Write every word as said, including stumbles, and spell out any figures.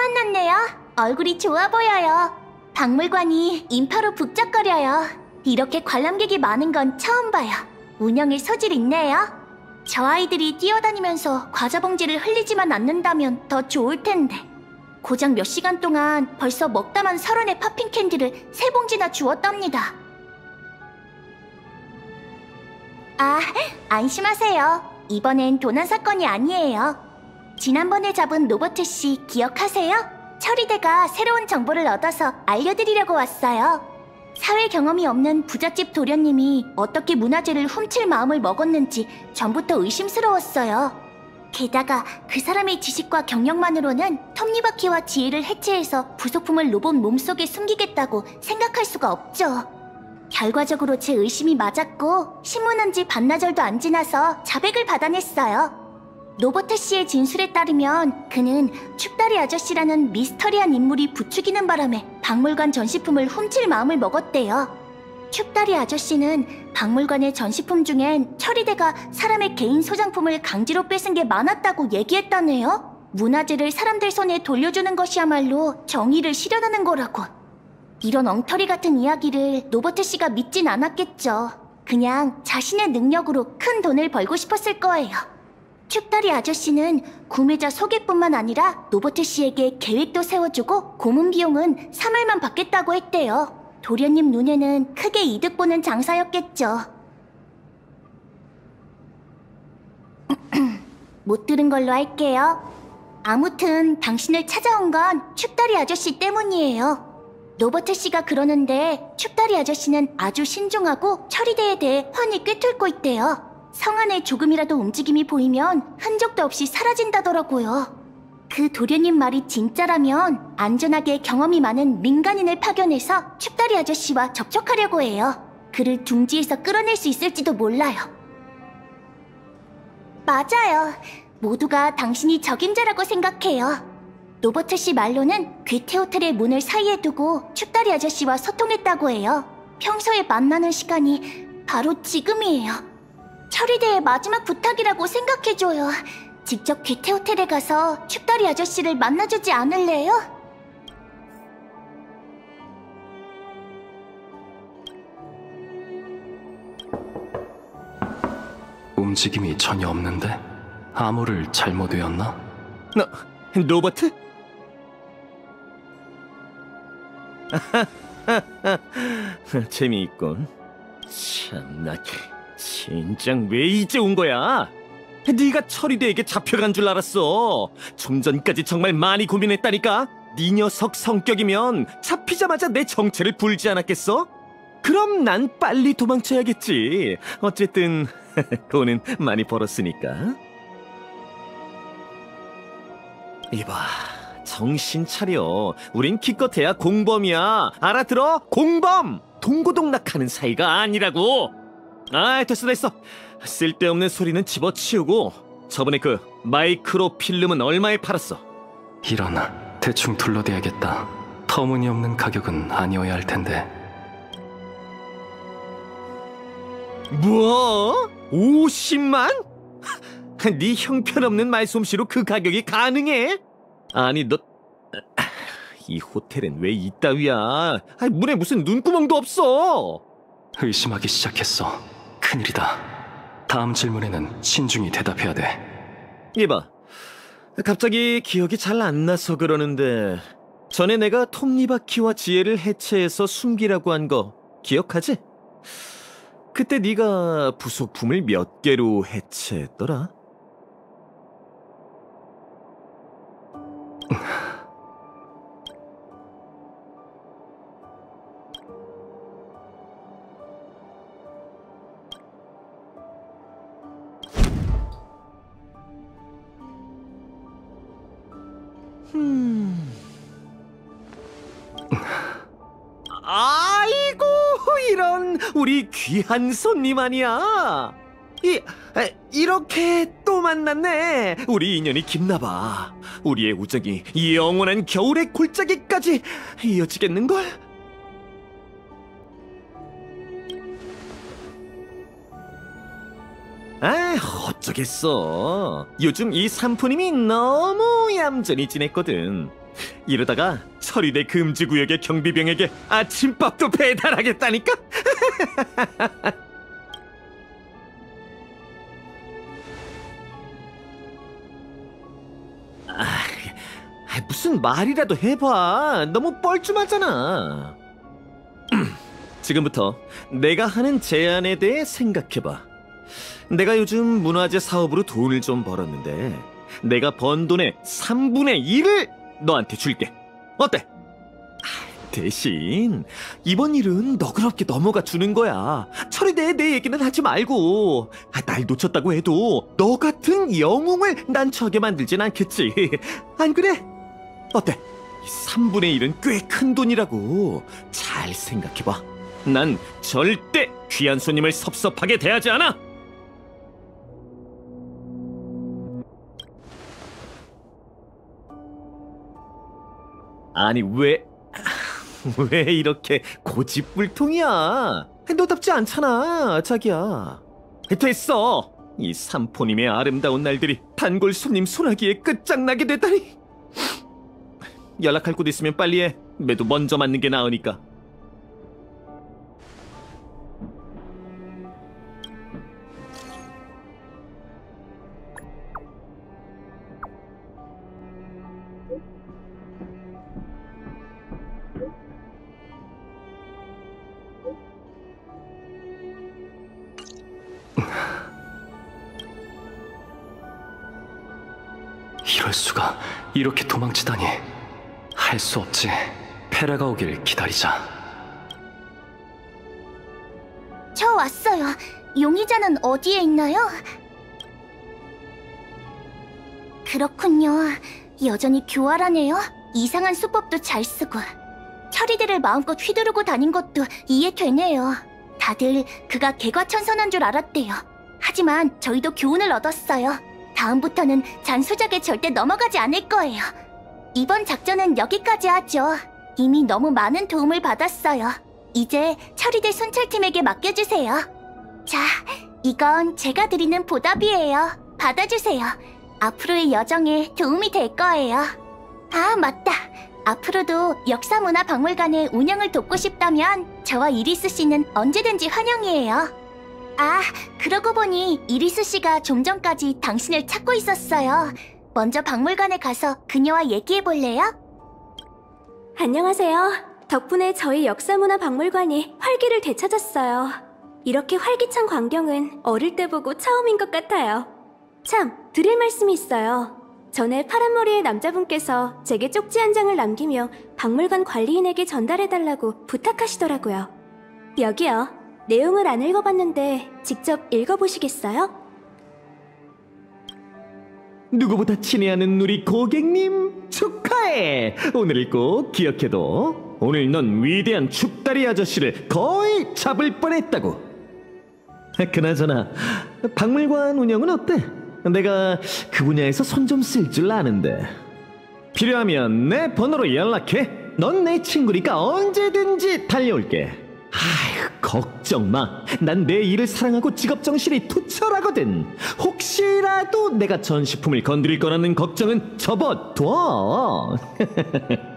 만났네요. 얼굴이 좋아 보여요. 박물관이 인파로 북적거려요. 이렇게 관람객이 많은 건 처음 봐요. 운영에 소질 있네요. 저 아이들이 뛰어다니면서 과자 봉지를 흘리지만 않는다면 더 좋을 텐데. 고작 몇 시간 동안 벌써 먹다만 서른의 팝핑 캔디를 세 봉지나 주웠답니다. 아, 안심하세요. 이번엔 도난 사건이 아니에요. 지난번에 잡은 로버트 씨 기억하세요? 처리대가 새로운 정보를 얻어서 알려드리려고 왔어요. 사회 경험이 없는 부잣집 도련님이 어떻게 문화재를 훔칠 마음을 먹었는지 전부터 의심스러웠어요. 게다가 그 사람의 지식과 경력만으로는 톱니바퀴와 지혜를 해체해서 부속품을 로봇 몸속에 숨기겠다고 생각할 수가 없죠. 결과적으로 제 의심이 맞았고 신문한 지 반나절도 안 지나서 자백을 받아냈어요. 로버트 씨의 진술에 따르면 그는 춥다리 아저씨라는 미스터리한 인물이 부추기는 바람에 박물관 전시품을 훔칠 마음을 먹었대요. 춥다리 아저씨는 박물관의 전시품 중엔 처리대가 사람의 개인 소장품을 강제로 뺏은 게 많았다고 얘기했다네요. 문화재를 사람들 손에 돌려주는 것이야말로 정의를 실현하는 거라고. 이런 엉터리 같은 이야기를 로버트 씨가 믿진 않았겠죠. 그냥 자신의 능력으로 큰 돈을 벌고 싶었을 거예요. 춥다리 아저씨는 구매자 소개뿐만 아니라 로버트 씨에게 계획도 세워주고 고문 비용은 삼 일만 받겠다고 했대요. 도련님 눈에는 크게 이득 보는 장사였겠죠. 못 들은 걸로 할게요. 아무튼 당신을 찾아온 건 춥다리 아저씨 때문이에요. 로버트 씨가 그러는데 춥다리 아저씨는 아주 신중하고 처리대에 대해 훤히 꿰뚫고 있대요. 성 안에 조금이라도 움직임이 보이면 흔적도 없이 사라진다더라고요. 그 도련님 말이 진짜라면 안전하게 경험이 많은 민간인을 파견해서 춥다리 아저씨와 접촉하려고 해요. 그를 둥지에서 끌어낼 수 있을지도 몰라요. 맞아요. 모두가 당신이 적임자라고 생각해요. 로버트 씨 말로는 괴테 호텔의 문을 사이에 두고 춥다리 아저씨와 소통했다고 해요. 평소에 만나는 시간이 바로 지금이에요. 처리대의 마지막 부탁이라고 생각해줘요. 직접 괴테 호텔에 가서 춥다리 아저씨를 만나주지 않을래요? 움직임이 전혀 없는데? 암호를 잘못 외웠나? 너, 로버트? 재미있군. 참나, 진작 왜 이제 온 거야? 네가 처리대에게 잡혀간 줄 알았어. 좀 전까지 정말 많이 고민했다니까. 네 녀석 성격이면 잡히자마자 내 정체를 불지 않았겠어? 그럼 난 빨리 도망쳐야겠지. 어쨌든 돈은 많이 벌었으니까. 이봐, 정신 차려. 우린 기껏해야 공범이야. 알아들어? 공범! 동고동락하는 사이가 아니라고. 아, 됐어 됐어. 쓸데없는 소리는 집어치우고. 저번에 그 마이크로 필름은 얼마에 팔았어? 이런, 대충 둘러대야겠다. 터무니없는 가격은 아니어야 할 텐데. 뭐? 오십만? 네 형편없는 말솜씨로 그 가격이 가능해? 아니 너... 이 호텔엔 왜 이따위야? 문에 무슨 눈구멍도 없어. 의심하기 시작했어. 큰일이다. 다음 질문에는 신중히 대답해야 돼. 이봐, 갑자기 기억이 잘 안 나서 그러는데 전에 내가 톱니바퀴와 지혜를 해체해서 숨기라고 한 거 기억하지? 그때 네가 부속품을 몇 개로 해체했더라? 음... 아이고, 이런 우리 귀한 손님 아니야. 이, 이렇게 또 만났네. 우리 인연이 깊나봐. 우리의 우정이 영원한 겨울의 골짜기까지 이어지겠는걸? 아, 어쩌겠어. 요즘 이 삼촌님이 너무 얌전히 지냈거든. 이러다가 처리대 금지구역의 경비병에게 아침밥도 배달하겠다니까? 아, 무슨 말이라도 해봐. 너무 뻘쭘하잖아. 지금부터 내가 하는 제안에 대해 생각해봐. 내가 요즘 문화재 사업으로 돈을 좀 벌었는데 내가 번 돈의 삼분의 일을 너한테 줄게. 어때? 대신 이번 일은 너그럽게 넘어가 주는 거야. 처리대에 내 얘기는 하지 말고. 날 놓쳤다고 해도 너 같은 영웅을 난처하게 만들진 않겠지. 안 그래? 어때? 삼분의 일은 꽤 큰 돈이라고. 잘 생각해봐. 난 절대 귀한 손님을 섭섭하게 대하지 않아. 아니 왜... 왜 이렇게 고집불통이야? 너답지 않잖아, 자기야. 됐어. 이 삼포님의 아름다운 날들이 단골 손님 소나기에 끝장나게 됐다니. 연락할 곳 있으면 빨리 해. 매도 먼저 맞는 게 나으니까. 이럴 수가. 이렇게 도망치다니. 할 수 없지. 페라가 오길 기다리자. 저 왔어요. 용의자는 어디에 있나요? 그렇군요. 여전히 교활하네요. 이상한 수법도 잘 쓰고. 처리들을 마음껏 휘두르고 다닌 것도 이해되네요. 다들 그가 개과천선한 줄 알았대요. 하지만 저희도 교훈을 얻었어요. 다음부터는 잔소작에 절대 넘어가지 않을 거예요. 이번 작전은 여기까지 하죠. 이미 너무 많은 도움을 받았어요. 이제 처리대 순찰팀에게 맡겨주세요. 자, 이건 제가 드리는 보답이에요. 받아주세요. 앞으로의 여정에 도움이 될 거예요. 아, 맞다. 앞으로도 역사문화박물관의 운영을 돕고 싶다면 저와 이리스 씨는 언제든지 환영이에요. 아, 그러고 보니 이리스 씨가 좀 전까지 당신을 찾고 있었어요. 먼저 박물관에 가서 그녀와 얘기해 볼래요? 안녕하세요. 덕분에 저희 역사문화박물관이 활기를 되찾았어요. 이렇게 활기찬 광경은 어릴 때 보고 처음인 것 같아요. 참, 드릴 말씀이 있어요. 전에 파란머리의 남자분께서 제게 쪽지 한 장을 남기며 박물관 관리인에게 전달해달라고 부탁하시더라고요. 여기요. 내용을 안 읽어봤는데 직접 읽어보시겠어요? 누구보다 친애하는 우리 고객님 축하해. 오늘을 꼭 기억해둬. 오늘 넌 위대한 죽다리 아저씨를 거의 잡을 뻔했다고. 그나저나 박물관 운영은 어때? 내가 그 분야에서 손 좀 쓸 줄 아는데. 필요하면 내 번호로 연락해. 넌 내 친구니까 언제든지 달려올게. 아휴, 걱정 마. 난 내 일을 사랑하고 직업정신이 투철하거든. 혹시라도 내가 전시품을 건드릴 거라는 걱정은 접어둬.